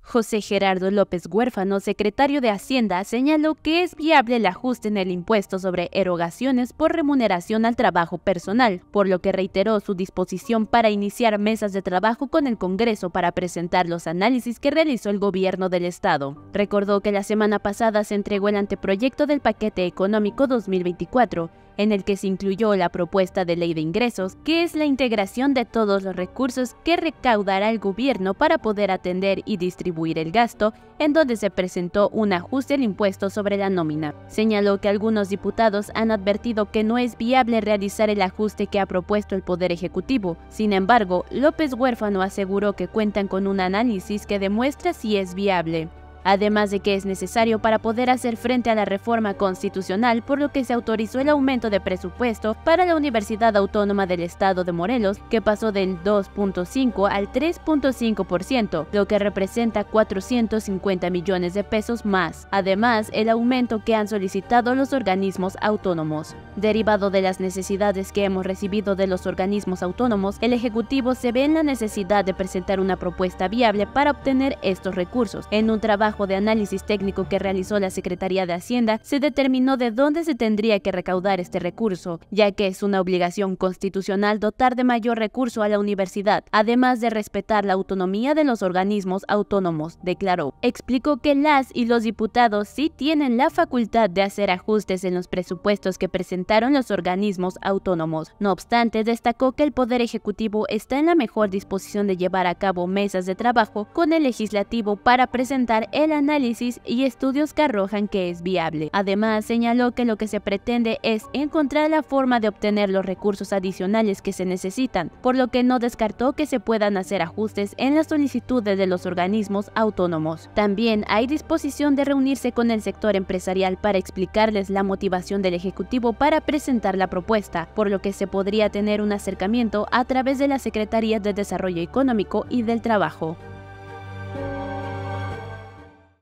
José Gerardo López Huérfano, secretario de Hacienda, señaló que es viable el ajuste en el impuesto sobre erogaciones por remuneración al trabajo personal, por lo que reiteró su disposición para iniciar mesas de trabajo con el Congreso para presentar los análisis que realizó el gobierno del Estado. Recordó que la semana pasada se entregó el anteproyecto del Paquete Económico 2024, en el que se incluyó la propuesta de ley de ingresos, que es la integración de todos los recursos que recaudará el gobierno para poder atender y distribuir el gasto, en donde se presentó un ajuste al impuesto sobre la nómina. Señaló que algunos diputados han advertido que no es viable realizar el ajuste que ha propuesto el Poder Ejecutivo. Sin embargo, López Huérfano aseguró que cuentan con un análisis que demuestra si es viable, además de que es necesario para poder hacer frente a la reforma constitucional, por lo que se autorizó el aumento de presupuesto para la Universidad Autónoma del Estado de Morelos, que pasó del 2.5 al 3.5%, lo que representa 450 millones de pesos más. Además, el aumento que han solicitado los organismos autónomos. Derivado de las necesidades que hemos recibido de los organismos autónomos, el Ejecutivo se ve en la necesidad de presentar una propuesta viable para obtener estos recursos. En un trabajo de análisis técnico que realizó la Secretaría de Hacienda, se determinó de dónde se tendría que recaudar este recurso, ya que es una obligación constitucional dotar de mayor recurso a la universidad, además de respetar la autonomía de los organismos autónomos, declaró. Explicó que las y los diputados sí tienen la facultad de hacer ajustes en los presupuestos que presentaron los organismos autónomos. No obstante, destacó que el Poder Ejecutivo está en la mejor disposición de llevar a cabo mesas de trabajo con el Legislativo para presentar el análisis y estudios que arrojan que es viable. Además, señaló que lo que se pretende es encontrar la forma de obtener los recursos adicionales que se necesitan, por lo que no descartó que se puedan hacer ajustes en las solicitudes de los organismos autónomos. También hay disposición de reunirse con el sector empresarial para explicarles la motivación del Ejecutivo para presentar la propuesta, por lo que se podría tener un acercamiento a través de la Secretaría de Desarrollo Económico y del Trabajo.